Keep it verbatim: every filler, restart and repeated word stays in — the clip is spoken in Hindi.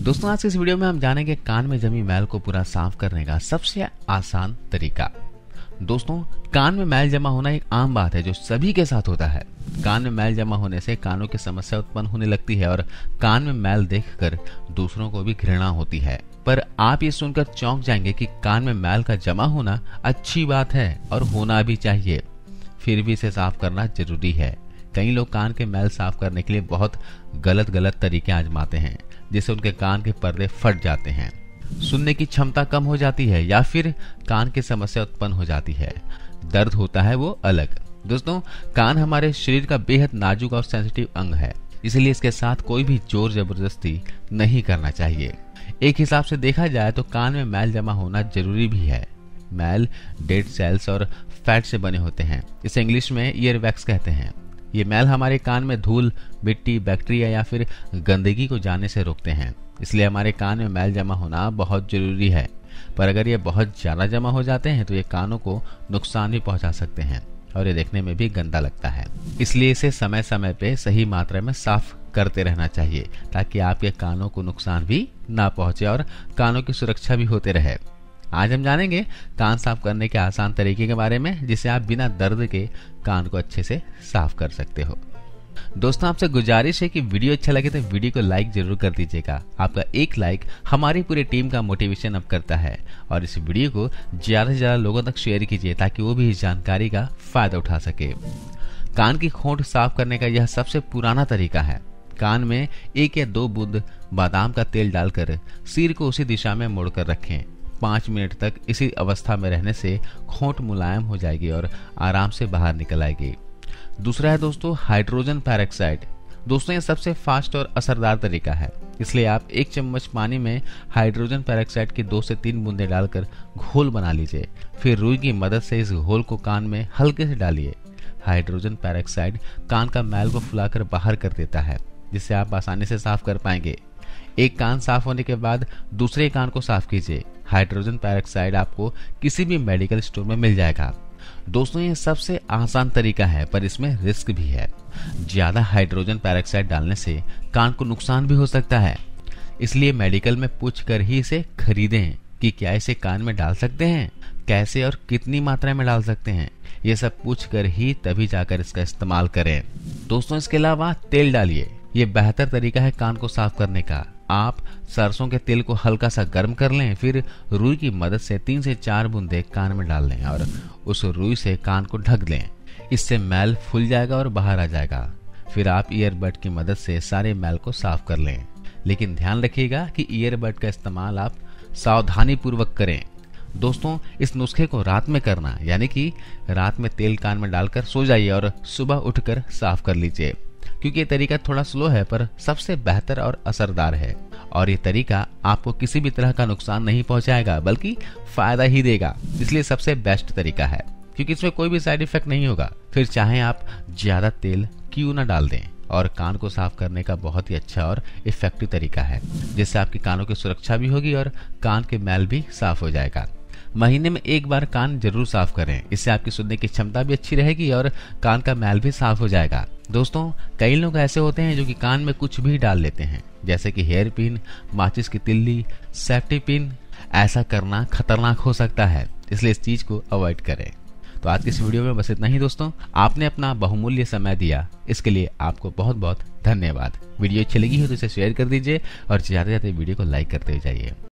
दोस्तों आज के इस वीडियो में हम जानेंगे कान में जमी मैल को पूरा साफ करने का सबसे आसान तरीका। दोस्तों कान में मैल जमा होना एक आम बात है जो सभी के साथ होता है। कान में मैल जमा होने से कानों की समस्या उत्पन्न होने लगती है और कान में मैल देखकर दूसरों को भी घृणा होती है। पर आप ये सुनकर चौंक जाएंगे कि कान में मैल का जमा होना अच्छी बात है और होना भी चाहिए, फिर भी इसे साफ करना जरूरी है। कई लोग कान के मैल साफ करने के लिए बहुत गलत गलत तरीके आजमाते हैं, जिससे उनके कान के पर्दे फट जाते हैं, सुनने की क्षमता कम हो जाती है या फिर कान की समस्या उत्पन्न हो जाती है। दर्द होता है वो अलग। दोस्तों कान हमारे शरीर का बेहद नाजुक और सेंसिटिव अंग है, इसलिए इसके साथ कोई भी जोर जबरदस्ती नहीं करना चाहिए। एक हिसाब से देखा जाए तो कान में मैल जमा होना जरूरी भी है। मैल डेड सेल्स और फैट से बने होते हैं, इसे इंग्लिश में ईयर वैक्स कहते हैं। ये मैल हमारे कान में धूल, मिट्टी, बैक्टीरिया या फिर गंदगी को जाने से रोकते हैं, इसलिए हमारे कान में मैल जमा होना बहुत जरूरी है। पर अगर ये बहुत ज्यादा जमा हो जाते हैं तो ये कानों को नुकसान भी पहुंचा सकते हैं और ये देखने में भी गंदा लगता है। इसलिए इसे समय समय पे सही मात्रा में साफ करते रहना चाहिए ताकि आपके कानों को नुकसान भी ना पहुंचे और कानों की सुरक्षा भी होते रहे। आज हम जानेंगे कान साफ करने के आसान तरीके के बारे में, जिससे आप बिना दर्द के कान को अच्छे से साफ कर सकते हो। दोस्तों आपसे गुजारिश है कि वीडियो अच्छा लगे तो वीडियो को लाइक जरूर कर दीजिएगा। आपका एक लाइक हमारी पूरी टीम का मोटिवेशन अप करता है और इस वीडियो को ज्यादा से ज्यादा लोगों तक शेयर कीजिए ताकि वो भी इस जानकारी का फायदा उठा सके। कान की खोंट साफ करने का यह सबसे पुराना तरीका है। कान में एक या दो बूंद बादाम का तेल डालकर सिर को उसी दिशा में मोड़कर रखें। पाँच मिनट तक इसी अवस्था में रहने से खोंट मुलायम हो जाएगी और आराम से बाहर निकल आएगी। दूसरा है दोस्तों हाइड्रोजन पेरोक्साइड। दोस्तों ये सबसे फास्ट और असरदार तरीका है, इसलिए आप एक चम्मच पानी में हाइड्रोजन पेरोक्साइड की दो से तीन बूंदे डालकर घोल बना लीजिए। फिर रुई की मदद से इस घोल को कान में हल्के से डालिए। हाइड्रोजन पेरोक्साइड कान का मैल को फुलाकर बाहर कर देता है, जिससे आप आसानी से साफ कर पाएंगे। एक कान साफ होने के बाद दूसरे कान को साफ कीजिए। हाइड्रोजन पेरोक्साइड आपको किसी भी मेडिकल स्टोर में मिल जाएगा। दोस्तों ये सबसे आसान तरीका है, पर इसमें रिस्क भी है। ज्यादा हाइड्रोजन पेरोक्साइड डालने से कान को नुकसान भी हो सकता है, इसलिए मेडिकल में पूछ कर ही इसे खरीदें कि क्या इसे कान में डाल सकते हैं, कैसे और कितनी मात्रा में डाल सकते हैं। ये सब पूछ कर ही तभी जाकर इसका इस्तेमाल करें। दोस्तों इसके अलावा तेल डालिए। ये बेहतर तरीका है कान को साफ करने का। आप सरसों के तेल को हल्का सा गर्म कर लें, फिर रुई की मदद से तीन से चार बूंदे कान में डाल लें और उस रुई से कान को ढक लें। इससे मैल फूल जाएगा और बाहर आ जाएगा। फिर आप ईयरबड की मदद से सारे मैल को साफ कर लें, लेकिन ध्यान रखिएगा कि ईयरबड का इस्तेमाल आप सावधानी पूर्वक करें। दोस्तों इस नुस्खे को रात में करना, यानी कि रात में तेल कान में डालकर सो जाइए और सुबह उठकर साफ कर लीजिए। क्योंकि ये तरीका थोड़ा स्लो है पर सबसे बेहतर और असरदार है, और ये तरीका आपको किसी भी तरह का नुकसान नहीं पहुंचाएगा बल्कि फायदा ही देगा। इसलिए सबसे बेस्ट तरीका है, क्योंकि इसमें कोई भी साइड इफेक्ट नहीं होगा। फिर चाहे आप ज्यादा तेल क्यों ना डाल दें, और कान को साफ करने का बहुत ही अच्छा और इफेक्टिव तरीका है, जिससे आपके कानों की सुरक्षा भी होगी और कान के मैल भी साफ हो जाएगा। महीने में एक बार कान जरूर साफ करें, इससे आपकी सुनने की क्षमता भी अच्छी रहेगी और कान का मैल भी साफ हो जाएगा। दोस्तों कई लोग ऐसे होते हैं जो कि कान में कुछ भी डाल लेते हैं, जैसे कि हेयर पिन, माचिस की तिल्ली, सेफ्टी पिन। ऐसा करना खतरनाक हो सकता है, इसलिए इस चीज को अवॉइड करें। तो आज की इस वीडियो में बस इतना ही दोस्तों। आपने अपना बहुमूल्य समय दिया, इसके लिए आपको बहुत बहुत धन्यवाद। वीडियो अच्छी लगी हो तो इसे शेयर कर दीजिए और ज्यादा से ज्यादा वीडियो को लाइक करते जाइए।